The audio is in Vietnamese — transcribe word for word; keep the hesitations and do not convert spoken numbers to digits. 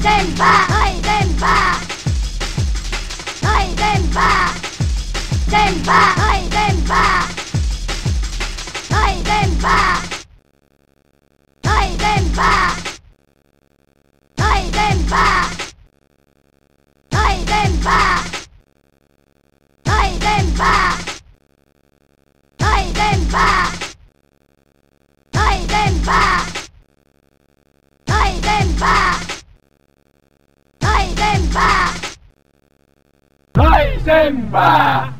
Dempa, ay Dempa, ay Dempa, Dempa, ay Dempa, ay Dempa, ay Dempa, ay Dempa, ay Dempa, ay Dempa, ay Dempa, ay Dempa, ay Dempa, ay Dempa. ¡Ay, Dempa!